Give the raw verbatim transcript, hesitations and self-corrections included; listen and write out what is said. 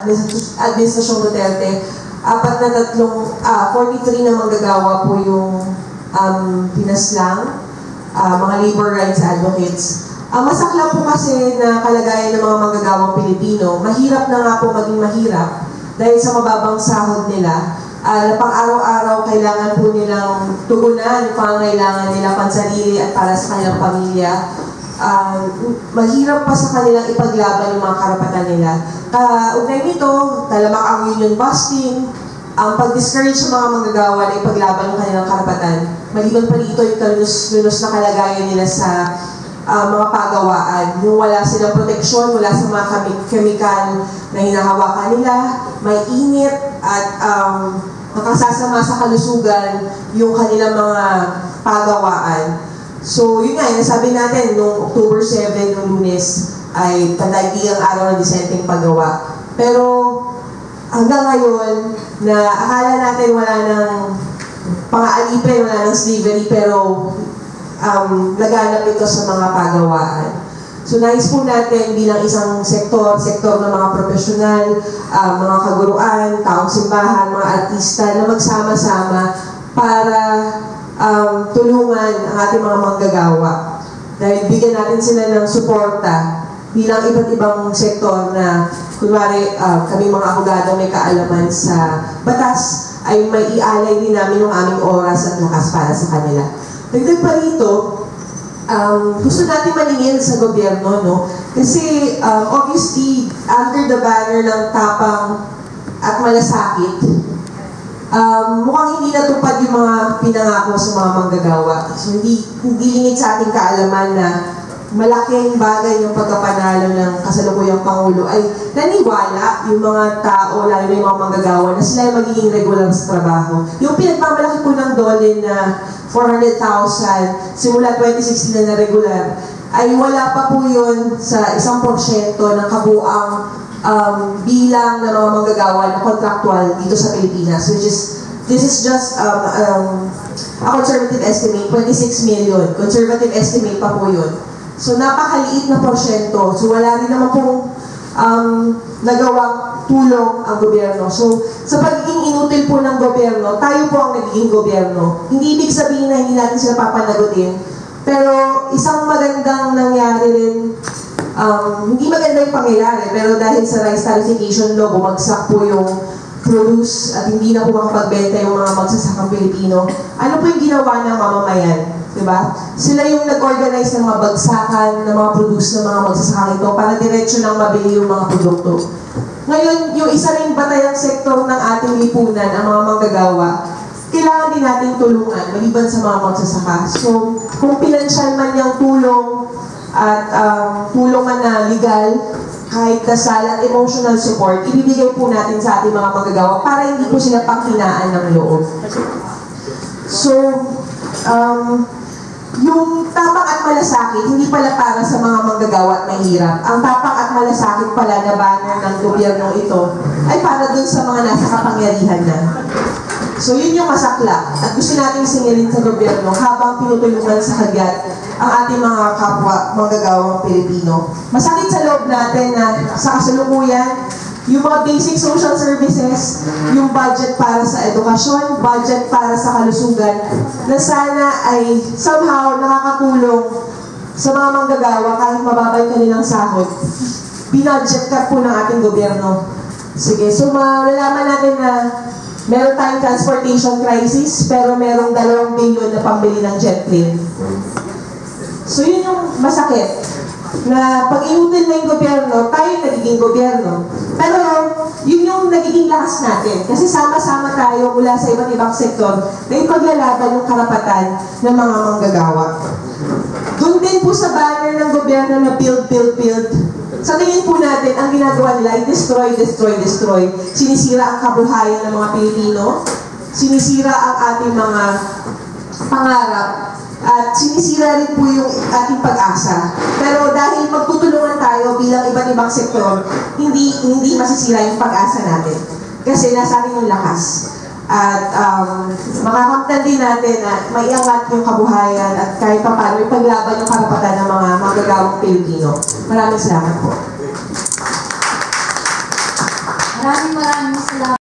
Administrasyong Duterte, apat na tatlong, ah, forty-three na manggagawa po yung um, pinaslang, uh, mga labor rights advocates. Ang uh, masakla po kasi na kalagayan ng mga manggagawang Pilipino, mahirap na nga po maging mahirap dahil sa mababang sahod nila. Uh, pang araw-araw kailangan po nilang tugunan yung pangangailangan nila pansarili at para sa kanilang pamilya. Uh, mahirap pa sa kanilang ipaglaban yung mga karapatan nila. Kaugnay uh, nito, talamak ang union busting, ang pag-discourage sa mga manggagawa na ipaglaban yung kanilang karapatan. Maliban pa dito yung kalunus-lunus na kalagayan nila sa uh, mga pagawaan. Yung wala silang proteksyon, wala sa mga chemical na hinahawakan nila, may init at um, nakasasama sa kalusugan yung kanilang mga pagawaan. So, yun nga, nasabi natin, noong October seventh, noong Lunes, ay pandaigdigang araw ng disenteng paggawa. Pero, hanggang ngayon, na akala natin wala ng pang-aalipin, wala ng slavery, pero um, laganap ito sa mga pagawaan. So, nais po natin bilang isang sektor, sektor ng mga profesional, uh, mga kaguruan, taong simbahan, mga artista, na magsama-sama para Um, tulungan ang ating mga manggagawa. Dahil bigyan natin sila ng suporta bilang iba't ibang sektor na kunwari uh, kami mga abogado may kaalaman sa batas ay may ialay din namin yung aming oras at lakas para sa kanila. Dagdag pa rito, um, gusto natin maningil sa gobyerno, no? Kasi um, obviously under the banner ng tapang at malasakit, Um, mukhang hindi natupad yung mga pinangako sa mga manggagawa. So, hindi, hindi lingid sa ating kaalaman na malaking bagay yung pagkapanalo ng kasalukuyang Pangulo ay naniwala yung mga tao, lalo na yung mga manggagawa, na sila ay magiging regular sa trabaho. Yung pinagmamalaki po ng Dole na four hundred thousand simula twenty sixteen na na regular, ay wala pa po yun sa isang porsyento ng kabuang Um, bilang ng mga manggagawa na contractual dito sa Pilipinas, which is, this is just um, um, a conservative estimate, twenty-six million. Conservative estimate pa po yun. So, napakaliit na porsyento. So, wala rin naman pong um, nagawang tulong ang gobyerno. So, sa pagiging inutil po ng gobyerno, tayo po ang nagiging gobyerno. Hindi ibig sabihin na hindi natin sila papanagutin. Pero, isang magandang nangyari rin, Um, hindi maganda yung pangyayari, pero dahil sa rice tarification law, bumagsak po yung produce at hindi na po makapagbenta yung mga magsasakang Pilipino. Ano po yung ginawa ng mamamayan? Diba? Sila yung nag-organize ng mga bagsakan, ng mga produce ng mga magsasakang ito para diretsyo nang mabili yung mga produkto. Ngayon, yung isa rin batayang sektor ng ating lipunan, ang mga manggagawa, kailangan din natin tulungan, maliban sa mga magsasaka. So, kung pinansyal man yung tulong, at um, tulong man na legal, kahit kasal at emotional support, ibibigay po natin sa ating mga manggagawa para hindi po sila panghinaan ng loob. So, um, yung tapak at malasakit, hindi pala para sa mga manggagawa at mahirap. Ang tapak at malasakit pala na banner ng gobyerno ito ay para dun sa mga nasa kapangyarihan na. So, yun yung masakla. At gusto natin singilin sa gobyerno habang tinutulungan sa hagyat ang ating mga kapwa manggagawang Pilipino. Masakit sa loob natin na sa kasalukuyan, yung mga basic social services, yung budget para sa edukasyon, budget para sa kalusugan, na sana ay somehow nakakatulong sa mga manggagawa kahit mababa yung kanilang sahod. Binudget cut po ng ating gobyerno. Sige, so malalaman natin na meron tayong transportation crisis, pero merong dalawang bilyon na pambili ng jet plane. So yun yung masakit, na pag inutin na yung gobyerno, tayo yung nagiging gobyerno. Pero yun yung nagiging lakas natin, kasi sama-sama tayo mula sa iba't ibang sektor na ipaglalaban yung karapatan ng mga manggagawa. Doon din po sa banner ng gobyerno na build, build, build, sa tingin po natin, ang ginagawa nila ay destroy, destroy, destroy. Sinisira ang kabuhayan ng mga Pilipino, sinisira ang ating mga pangarap, at sinisira rin po yung ating pag-asa. Pero dahil magtutulungan tayo bilang iba't ibang sektor, hindi hindi masisira yung pag-asa natin. Kasi nasa atin yung lakas. At um, makakamtan din natin na maiangat yung kabuhayan at kahit pa paano ipaglaban yung karapatan ng mga manggagawang Pilipino. Maraming salamat po. Maraming maraming salamat.